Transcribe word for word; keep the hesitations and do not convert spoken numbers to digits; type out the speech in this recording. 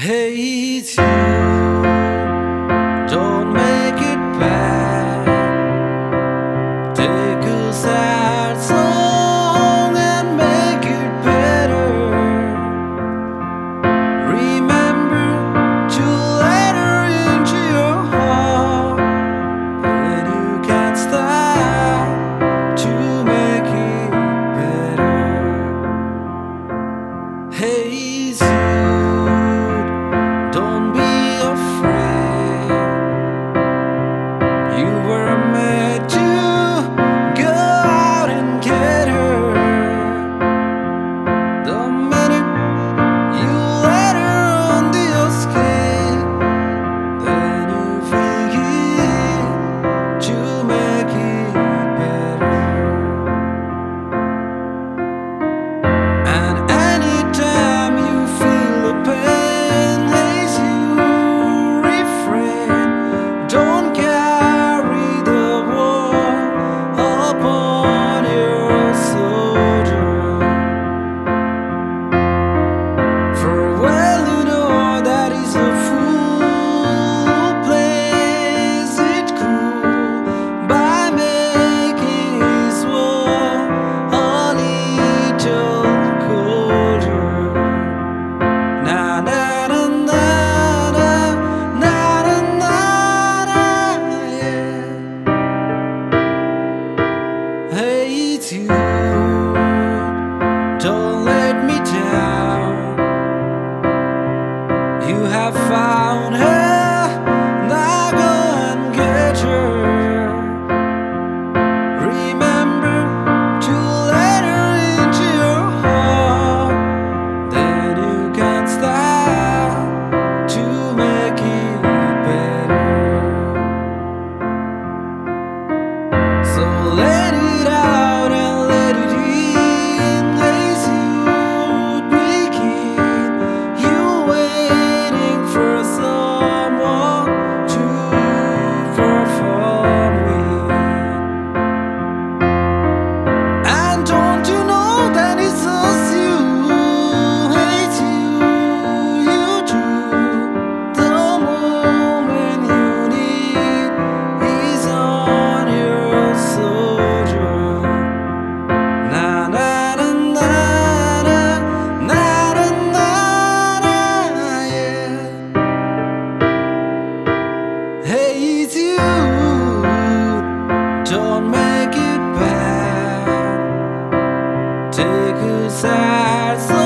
Hey, it's you. Don't make it bad. Take a sad song and make it better. Remember to let her into your heart, but you can't stop to make it better. Hey, it's you. Don't be afraid. You were made to go out and get her. The minute you let her under your skin, then you begin to make it better. And anytime you feel the pain, don't carry the war upon your soldier. For well you know that he's a fool who plays it cool by making his war a little colder. Na na na na. Hey, it's you. Don't let me down. You have found her. Now go and get her. Remember to let her into your heart, then you can't stop to make it better. So let it out and let it in. Lazy would begin. You waiting for someone to perform with. And don't you know that it's just you? It's you, you do. The moment you need is on your soldier. Na na na na na na na na na, yeah. Hey, it's you. Don't make it bad. Take a sad song.